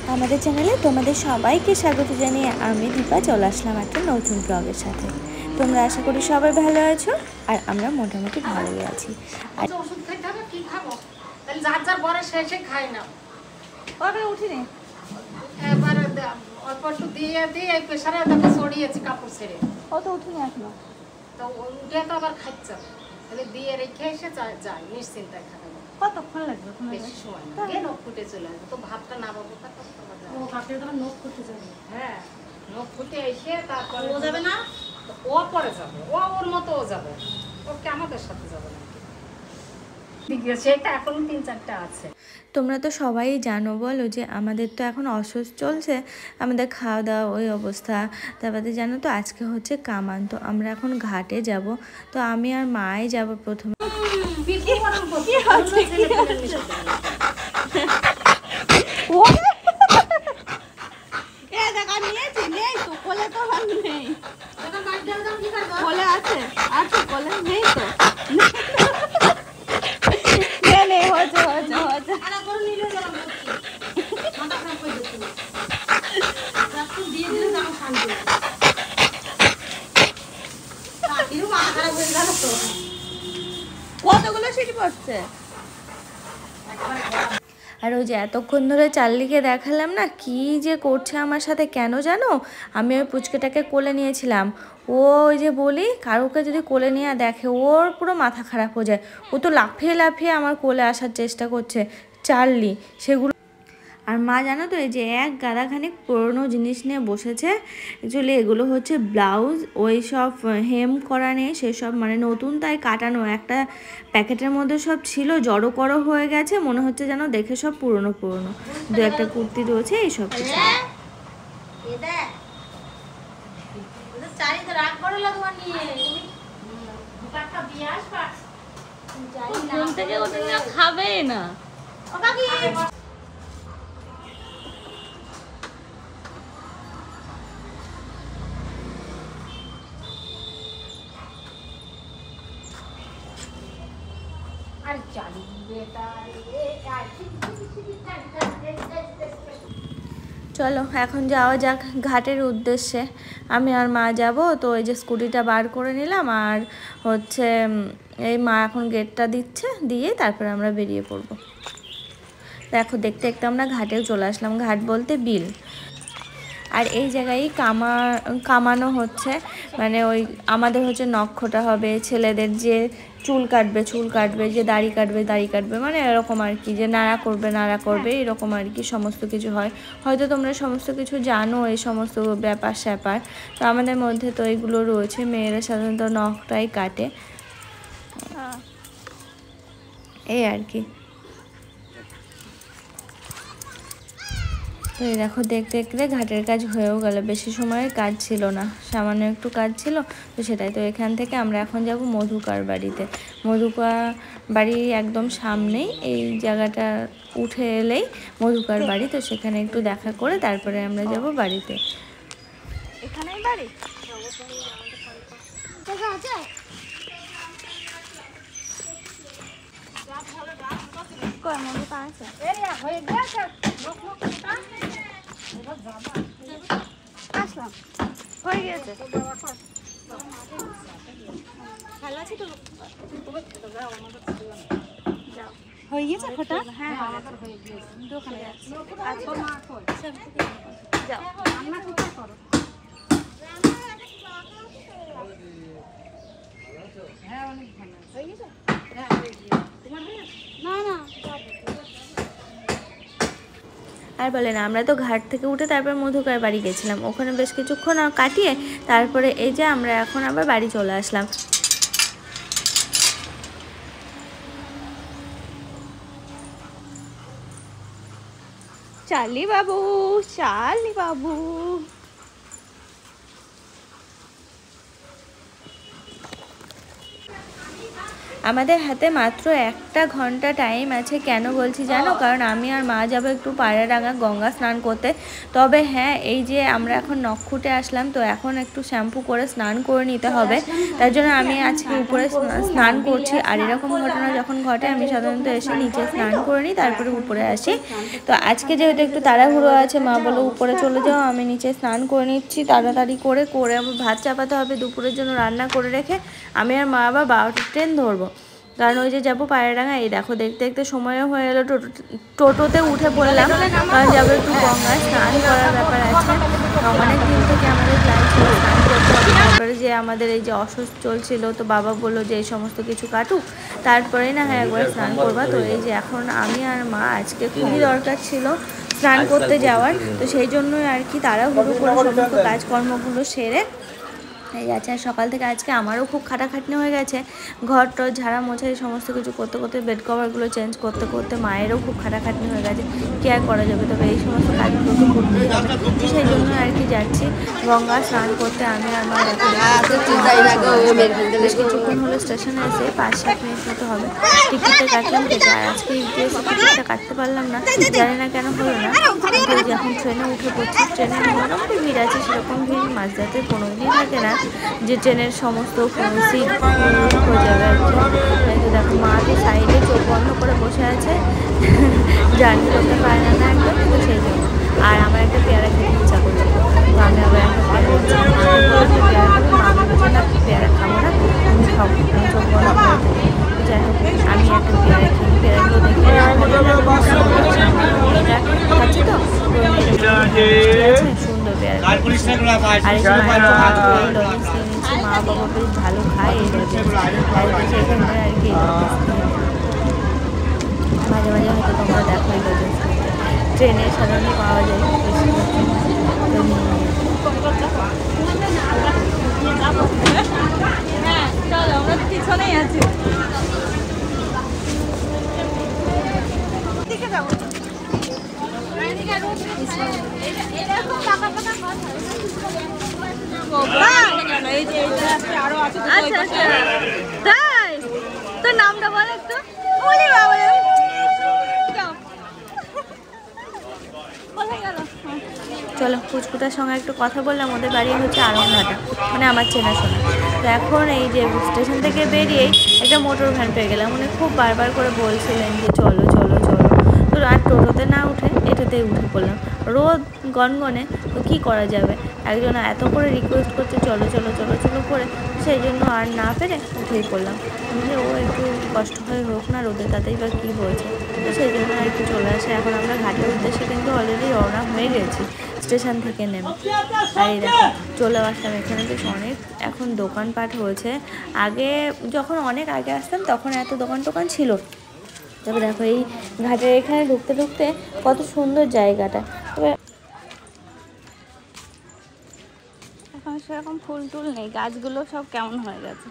আমাদের চ্যানেলে তোমাদের সবাইকে স্বাগত জানিয়ে আমি দীপা চলে আসলাম একটা নতুন ব্লগের সাথে। তোমরা আশা করি সবাই ভালো আছো, আর আমরা মোটামুটি ভালোই আছি। আর ওষুধ খাইতে হবে, কি খাবো? তাহলে যার যার বরে শেষে খাই না। কবে উঠিনি এবার অল্প একটু দিয়ে দিয়ে এই প্রেশারে তাকে ছড়িয়েছি কাপড় ছেড়ে। কত উঠিনি এখনো, তো উঠে তো আবার খাচ্ছে, তাহলে দিয়ে রেখে এসে যায় নিশ্চিন্তায় খাবে। কতক্ষণ লাগবে? বেশি সময় না, গিয়ে নখ ফুটে চলে আসবে। তো ভাতটা না বাবু নখ ফুটে যাবে। হ্যাঁ, নখ ফুটে এসে তারপরে ও যাবে না, ও পরে যাবে, ও ওর মতো ও যাবে, ওকে আমাদের সাথে যাবে না। সেটা এখন 3-4টা আছে। তোমরা তো সবাই জানো বলো যে আমাদের তো এখন অসুস্থ চলছে, আমাদের খাওয়া দাওয়া ওই অবস্থা। তারপরে জানো তো আজকে হচ্ছে কামান, তো আমরা এখন ঘাটে যাব। তো আমি আর মাই যাব প্রথমে। কতগুলো সিটি পড়ছে। আর ওই যে এতক্ষণ ধরে চার্লিকে দেখালাম না কি যে করছে আমার সাথে, কেন জানো? আমি ওই পুচকেটাকে কোলে নিয়েছিলাম। ও ওই যে বলি কারোকে যদি কোলে নিয়ে দেখে ওর পুরো মাথা খারাপ হয়ে যায়। ও তো লাফিয়ে লাফিয়ে আমার কোলে আসার চেষ্টা করছে, চার্লি সেগুলো। আর মা জানো তো এই যে এক গাদাখানিক পুরনো জিনিস নিয়ে বসেছে। অ্যাকচুয়ালি এগুলো হচ্ছে ব্লাউজ, ওই সব হেম করা নেই সেসব, মানে নতুন তাই কাটানো। একটা প্যাকেটের মধ্যে সব ছিল, জড়ো করো হয়ে গেছে, মনে হচ্ছে যেন দেখে সব পুরনো পুরনো। দু একটা কুর্তি রয়েছে এইসব কিছু। খাবে না। চলো এখন যাওয়া যাক ঘাটের উদ্দেশ্যে। আমি আর মা যাব। তো এই যে স্কুটিটা বার করে নিলাম, আর হচ্ছে এই মা এখন গেটটা দিচ্ছে, দিয়ে তারপরে আমরা বেরিয়ে পড়বো। দেখো দেখতে দেখতে আমরা ঘাটেও চলে আসলাম। ঘাট বলতে বিল। আর এই জায়গায় কামানো হচ্ছে, মানে ওই আমাদের হচ্ছে নক্ষটা হবে, ছেলেদের যে চুল কাটবে, যে দাড়ি কাটবে, মানে এরকম আর কি, যে নাড়া করবে এরকম আর কি সমস্ত কিছু হয়। হয়তো তোমরা সমস্ত কিছু জানো এই সমস্ত ব্যাপার স্যাপার। তো আমাদের মধ্যে তো এইগুলো রয়েছে, মেয়েরা সাধারণত নখটাই কাটে, এই আর কি। তো এই দেখো দেখতে দেখতে ঘাটের কাজ হয়েও গেল, বেশি সময়ের কাজ ছিল না, সামান্য একটু কাজ ছিল। তো সেটাই, তো এখান থেকে আমরা এখন যাব মধুকার বাড়িতে। মধুকা বাড়ি একদম সামনেই, এই জায়গাটা উঠে এলেই মধুকার বাড়ি। তো সেখানে একটু দেখা করে তারপরে আমরা যাব বাড়িতে। এখানেই বাড়ি আসলাম, হয়ে গেছে। ভালো আছি তো, হয়ে গেছে ফোটা। হ্যাঁ হয়ে গিয়েছে, দোকানে যাচ্ছি। আচ্ছা যাও, রান্না কোথায় করো? হ্যাঁ অনেক ভালো হয়ে গেছে। হ্যাঁ হয়ে গিয়েছে। তোমার না না। আর বলে না, আমরা তো ঘাট থেকে উঠে তারপর মধুকার বাড়ি গেছিলাম, ওখানে বেশ কিছুক্ষণ কাটিয়ে তারপরে এই যে আমরা এখন আবার বাড়ি চলে আসলাম। চার্লি বাবু আমাদের হাতে মাত্র 1 ঘন্টা টাইম আছে। কেন বলছি জানো? কারণ আমি আর মা যাবো একটু পায়রাডাঙ্গা গঙ্গা স্নান করতে। তবে হ্যাঁ, এই যে আমরা এখন নক্ষুটে আসলাম, তো এখন একটু শ্যাম্পু করে স্নান করে নিতে হবে। তার জন্য আমি আজকে উপরে স্নান করছি। আর এরকম ঘটনা যখন ঘটে আমি সাধারণত এসে নিচে স্নান করে নিই, তারপরে উপরে আসি। তো আজকে যেহেতু একটু তাড়াহুড়ো আছে, মা বলো উপরে চলে যাও, আমি নিচে স্নান করে নিচ্ছি তাড়াতাড়ি করে আবার ভাত চাপাতে হবে দুপুরের জন্য রান্না করে রেখে। আমি আর মা আবার 12টার ট্রেন ধরবো, কারণ ওই যে যাবো পায়রাডাঙ্গা। এই দেখো দেখতে দেখতে সময়ও হয়ে এলো, টোটোতে উঠে পড়লাম, কারণ যাবো একটু গঙ্গায় স্নান করার ব্যাপার আছে। অনেক দিন থেকে আমাদের প্ল্যান ছিল স্নান করতে হবে, তারপরে যে আমাদের এই যে অসুস্থ চলছিল, তো বাবা বললো যে এই সমস্ত কিছু কাটুক, তারপরেই না হয় একবার স্নান করবা। তো এই যে এখন আমি আর মা আজকে খুবই দরকার ছিল স্নান করতে যাওয়ার, তো সেই জন্যই আর কি তাড়াহুড়ো করে সমস্ত কাজকর্মগুলো সেরে এই আছে। আর সকাল থেকে আজকে আমারও খুব খাটাখাটনি হয়ে গেছে, ঘর টর ঝাড়া মোছা এই সমস্ত কিছু করতে করতে, বেড কভারগুলো চেঞ্জ করতে করতে মায়েরও খুব খাটাখাটনি হয়ে গেছে। কি আর করা যাবে, তবে এই সমস্ত কাজগুলো তো করতেই হবে। তো সেই জন্য আর কি যাচ্ছি গঙ্গা স্নান করতে। আমি আর মা বেশ কিছুক্ষণ হলো স্টেশনে এসে 5-7 মিনিট মতো হবে টিকিটটা কাটলাম কেটে। আর আজকে ইউপিএসসি টিকিটটা কাটতে পারলাম না, জানি না কেন হলো না। কিন্তু এখন ট্রেনে উঠে পড়ছি, ট্রেনে মোটামুটি ভিড় আছে, সেরকম ভিড় মাঝরাতে কোনোদিনই থাকে না যে ট্রেনের সমস্ত সিট হয়ে যাবে আর কি। তো দেখো মা তো সাইডে চোখ বন্ধ করে বসে আছে, জার্নি করতে পারে না একদম, তো সেই জন্য। আর আমার একটা পেয়ারা খেতে ইচ্ছা করছে, তো আমি আবার একটা পেয়ারা খাবো। মা বলছে না পেয়ারা খাবো না, তুমি খাবো, চোখ বন্ধ করে দেবো। যাই হোক আমি একটা পেয়ারা খেয়ে পেয়ারাগুলো দেখে খাচ্ছি, তো সুন্দর পেয়ারা। আর মা বাবা বেশ ভালো খায় এই লজেন্স, সেখানে আর কি মাঝে মাঝে হয়তো তোমরা দেখো এই লজেন্স ট্রেনে সাধারণত পাওয়া যায় পিছনেই আছি। তাই তোর নামটা বল একটু। চলো পুচকুটার সঙ্গে একটু কথা বললাম। ওদের বাড়ি হচ্ছে আরংঘাটা, মানে আমার চেনাশোনা। তো এখন এই যে স্টেশন থেকে বেরিয়েই একটা মোটর ভ্যান পেয়ে গেলাম, উনি খুব বারবার করে বলছিলেন যে চলো চলো চলো। তো আর টোটোতে না উঠে এটাতেই উঠে পড়লাম, রোদ গনগনে, তো কী করা যাবে। একজন এত করে রিকোয়েস্ট করছে চলো চলো চলো চলো করে, সেই জন্য আর না পেরে উঠেই পড়লাম। যে ও একটু কষ্ট হয়ে হোক না রোদে, তাতেই বা কী হয়েছে। তো সেই জন্য আর কি চলে আসে। এখন আমরা ঘাটের উদ্দেশ্যে কিন্তু অলরেডি রওনা হয়ে গেছি স্টেশন থেকে নেমে। আর এই দেখো চলে আসলাম এখানে। বেশ অনেক এখন দোকানপাট হয়েছে, আগে যখন অনেক আগে আসতাম তখন এত দোকান টোকান ছিল। তবে দেখো এই ঘাটের এখানে ঢুকতে ঢুকতে কত সুন্দর জায়গাটা। তবে এখন সেরকম ফুল টুল নেই, গাছগুলো সব কেমন হয়ে গেছে,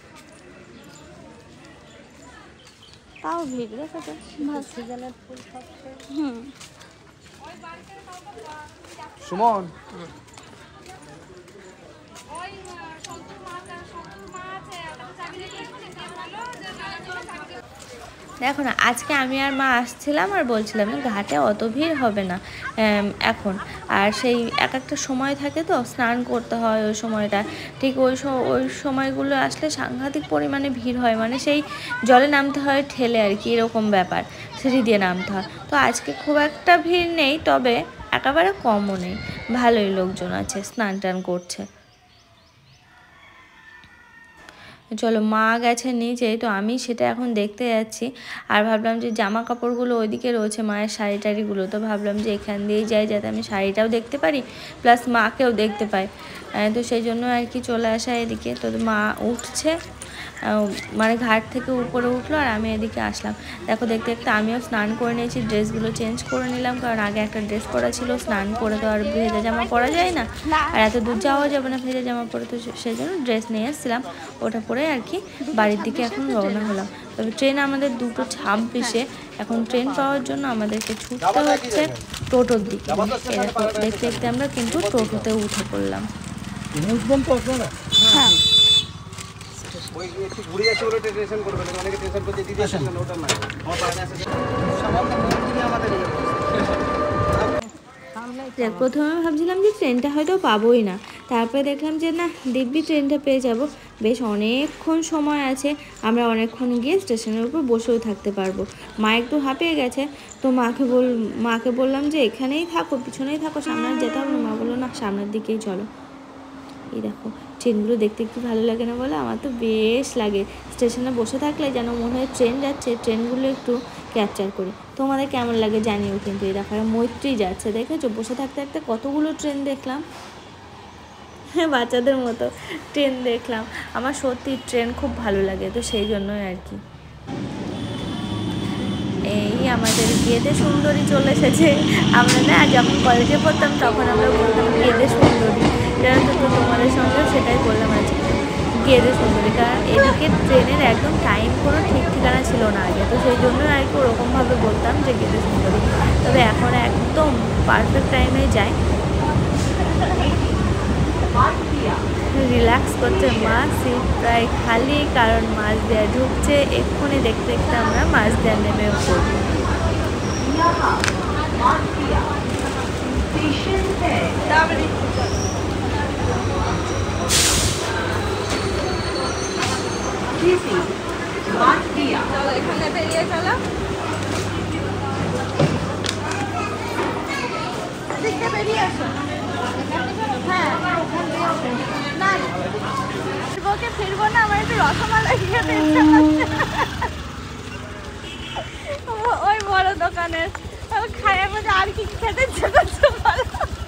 তাও ভিড় দেখো সিজনের ফুল সব। সুমন দেখো না, আজকে আমি আর মা আসছিলাম আর বলছিলাম ঘাটে অত ভিড় হবে না এখন। আর সেই এক একটা সময় থাকে তো স্নান করতে হয়, ওই সময়টা ঠিক ওই সময়গুলো আসলে সাংঘাতিক পরিমাণে ভিড় হয়, মানে সেই জলে নামতে হয় ঠেলে আর কি, এরকম ব্যাপার, সিঁড়ি দিয়ে নামতে হয়। তো আজকে খুব একটা ভিড় নেই, তবে একেবারে কমও নেই, ভালোই লোকজন আছে, স্নান টান করছে। চলো মা গেছে নিচে, তো আমি সেটা এখন দেখতে যাচ্ছি। আর ভাবলাম যে জামা কাপড়গুলো ওইদিকে রয়েছে, মায়ের শাড়ি টাড়িগুলো, তো ভাবলাম যে এখান দিয়েই যাই, যাতে আমি শাড়িটাও দেখতে পারি প্লাস মাকেও দেখতে পাই। তো সেই জন্য আর কি চলে আসা এদিকে। তো মা উঠছে, মানে ঘাট থেকে উপরে উঠলো আর আমি এদিকে আসলাম। দেখো দেখতে দেখতে আমিও স্নান করে নিয়েছি, ড্রেসগুলো চেঞ্জ করে নিলাম, কারণ আগে একটা ড্রেস পরা ছিল, স্নান করে তো আর ভেজা জামা পরা যায় না, আর এত দূর যাওয়া যাবে না ভেজা জামা পরে, তো সেই জন্য ড্রেস নিয়ে এসেছিলাম, ওটা পরে আর কি বাড়ির দিকে এখন রওনা হলাম। তবে ট্রেন আমাদের 2:26, এখন ট্রেন পাওয়ার জন্য আমাদেরকে ছুটতে হচ্ছে টোটোর দিকে। এরকম দেখতে দেখতে আমরা কিন্তু টোটোতে উঠে পড়লাম। হ্যাঁ ওই একটু ঘুরে যাচ্ছে বলে টেনশন করবে না, অনেকে টেনশন করতে দিতে আসেন না, ওটা না আমার বাইরে আসে সামান্য তুমি আমাদের দেখ প্রথমে ভাবছিলাম যে ট্রেনটা হয়তো পাবোই না, তারপরে দেখলাম যে না দিব্যি ট্রেনটা পেয়ে যাব। বেশ অনেকক্ষণ সময় আছে, আমরা অনেকক্ষণ গিয়ে স্টেশনের উপর বসেও থাকতে পারবো। মা একটু হাঁপিয়ে গেছে, তো মাকে বললাম যে এখানেই থাকো, পিছনেই থাকো, সামনে যেতে হবে না। মা বললো না সামনের দিকেই চলো। এই দেখো ট্রেনগুলো দেখতে একটু ভালো লাগে না বলে? আমার তো বেশ লাগে। স্টেশনে বসে থাকলে যেন মনে হয় ট্রেন যাচ্ছে, ট্রেনগুলো একটু ক্যাপচার করি। তোমাদের কেমন লাগে জানিও কিন্তু। এই দেখো মৈত্রী যাচ্ছে, দেখেছো? বসে থাকতে থাকতে কতগুলো ট্রেন দেখলাম, হ্যাঁ বাচ্চাদের মতো ট্রেন দেখলাম। আমার সত্যি ট্রেন খুব ভালো লাগে, তো সেই জন্যই আর কি। এই আমাদের গেদে সুন্দরী চলে এসেছে। আমরা না যখন কলেজে পড়তাম তখন আমরা বলতাম গেদে সুন্দরী, তো তোমাদের সঙ্গেও সেটাই বললাম আজকে, গেদে সুন্দরী। কারণ এদিকে ট্রেনের একদম টাইম কোনো ঠিক ঠিকানা ছিল না আগে, তো সেই জন্য আর কি ওরকমভাবে বলতাম যে গেদে সুন্দরী। তবে এখন একদম পারফেক্ট টাইমে যায়। রিল্যাক্স করছে মা, সিট প্রায় খালি, কারণ মাছ দেওয়া ঢুকছে। এক্ষুনি দেখতে দেখতে আমরা মাছ দেওয়া নেমেও পড়ব। এখানে বেরিয়ে চলো, বেরিয়ে আসো। হ্যাঁ না ফিরবো না, আমার একটু রসমালাই খেতে ইচ্ছা করছে ওই বড় দোকানের। খাইয়ের মধ্যে আর কি খেতে ইচ্ছে করছে বলো?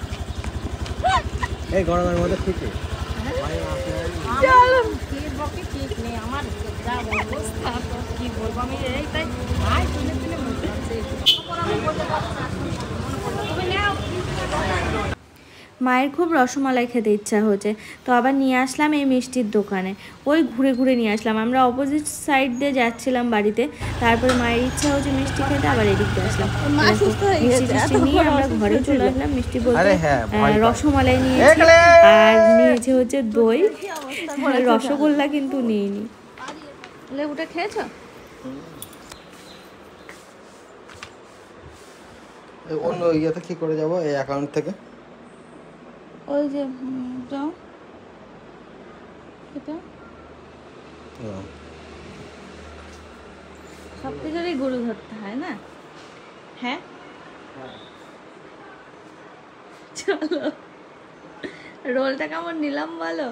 এই গরমের মধ্যে ঠিকই চলো ঠিক নেই আমার যা অবস্থা, তো কি বলবো আমি। এই তাই ভাই শুনে শুনে মনে হচ্ছে তুমি নাও। মায়ের খুব রসমালাই খেতে ইচ্ছা হচ্ছে, তো আবার নিয়ে আসলাম এই মিষ্টির দোকানে। ওই ঘুরে ঘুরে নিয়ে আসলাম, আমরা অপোজিট সাইড দিয়ে যাচ্ছিলাম বাড়িতে, তারপরে মায়ের ইচ্ছা হচ্ছে মিষ্টি খেতে, আবার এদিক দিয়ে আসলাম। মিষ্টি টিষ্টি নিয়ে আমরা ঘরে চলে আসলাম। মিষ্টি বলতে রসমালাই নিয়েছি, আর নিয়েছে হচ্ছে দই, রসগোল্লা কিন্তু নিইনি। লেবুটা খেয়েছো? অন্য ইয়েতে কি করে যাবো এই অ্যাকাউন্ট থেকে? ওই যে যাও এটা সব কিছুরই গরু ধরতে হয় না? হ্যাঁ চলো, রোলটা কেমন নিলাম বলো?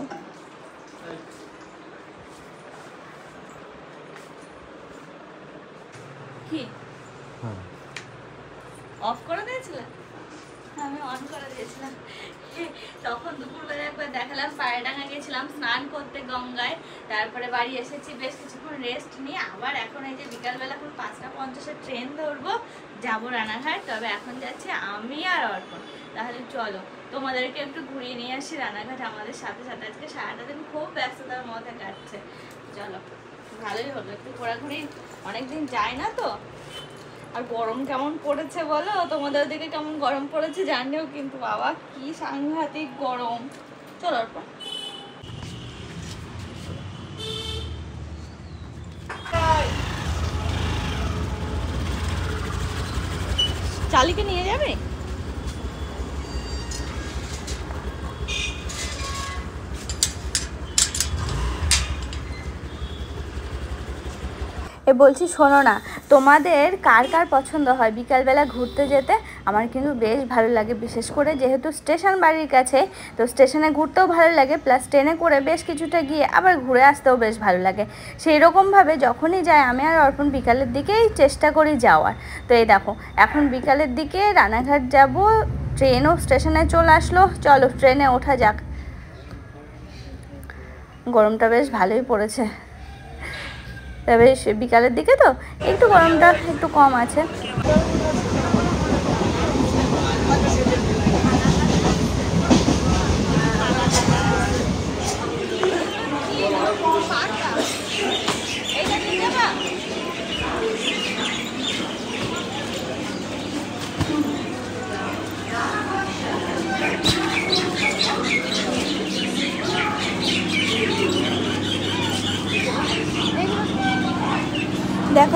কি অফ করে দিয়েছিলাম? আমি অন করে দিয়েছিলাম। তখন দুপুরবেলা একবার দেখালাম, পায়রাডাঙ্গা গেছিলাম স্নান করতে গঙ্গায়, তারপরে বাড়ি এসেছি, বেশ কিছুক্ষণ রেস্ট নিয়ে আবার এখন এই যে বিকালবেলা এখন 5:50 ট্রেন ধরবো, যাবো রানাঘাট। তবে এখন যাচ্ছে আমি আর অর্পণ। তাহলে চলো তোমাদেরকে একটু ঘুরিয়ে নিয়ে আসি রানাঘাট আমাদের সাথে সাথে। আজকে সারাটা দিন খুব ব্যস্ততার মধ্যে কাটছে। চলো ভালোই হলো, একটু ঘোরাঘুরি, অনেকদিন যায় না তো। আর গরম কেমন পড়েছে বলো? তোমাদের দিকে কেমন গরম পড়েছে জানিও কিন্তু। বাবা কি সাংঘাতিক গরম। চলো অর্পণ। চালিকে নিয়ে যাবে? বলছি শোনো না, তোমাদের কার কার পছন্দ হয় বিকালবেলা ঘুরতে যেতে? আমার কিন্তু বেশ ভালো লাগে, বিশেষ করে যেহেতু স্টেশন বাড়ির কাছে, তো স্টেশনে ঘুরতেও ভালো লাগে, প্লাস ট্রেনে করে বেশ কিছুটা গিয়ে আবার ঘুরে আসতেও বেশ ভালো লাগে। সেই রকমভাবে যখনই যাই আমি আর অর্পণ বিকালের দিকেই চেষ্টা করি যাওয়ার। তো এই দেখো এখন বিকালের দিকে রানাঘাট যাব, ট্রেনও স্টেশনে চলে আসলো, চলো ট্রেনে ওঠা যাক। গরমটা বেশ ভালোই পড়েছে, তবে বিকালের দিকে তো একটু গরমটা একটু কম আছে।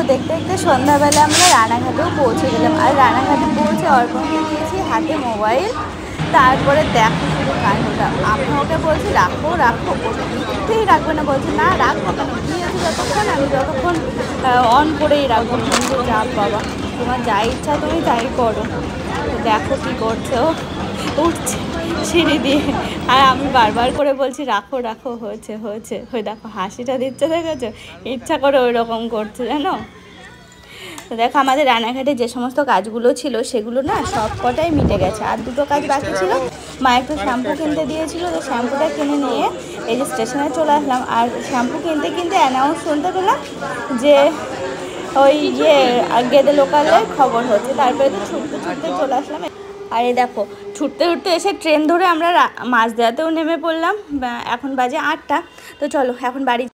দেখতে দেখতে সন্ধ্যাবেলা আমরা রানাঘাটেও পৌঁছে গেলাম। আর রানাঘাটে পৌঁছে অর্পণকে দিয়েছি হাতে মোবাইল। তারপরে দেখো শুধু কাণ্ডটা, আমি ওকে বলছি রাখো রাখো, ওটা কিছুতেই রাখবে না, বলছে না রাখবো কেন, দিয়েছি যতক্ষণ আমি যতক্ষণ অন করেই রাখবো। কিন্তু যা বাবা, তোমার যা ইচ্ছা তুমি তাই করো। তো দেখো কী করছে, ও উঠছে সিঁড়ি দিয়ে, আর আমি বারবার করে বলছি রাখো রাখো, হয়েছে হয়েছে। ওই দেখো হাসিটা দিচ্ছে, দেখেছো, ইচ্ছা করে ওই রকম করছে জানো। তো দেখো আমাদের রানাঘাটে যে সমস্ত কাজগুলো ছিল সেগুলো না সব কটাই মিটে গেছে। আর দুটো কাজ বাকি ছিল, মা একটু শ্যাম্পু কিনতে দিয়েছিল, তো শ্যাম্পুটা কিনে নিয়ে এই যে স্টেশনে চলে আসলাম। আর শ্যাম্পু কিনতে কিনতে অ্যানাউন্স শুনতে পেলাম যে ওই গেদে লোকালে খবর হচ্ছে। তারপরে তো ছুটতে ছুটতে চলে আসলাম। আর এই দেখো ছুটতে ছুটতে এসে ট্রেন ধরে আমরা মাঝদেরাতেও নেমে পড়লাম। এখন বাজে 8টা। তো চলো এখন বাড়ি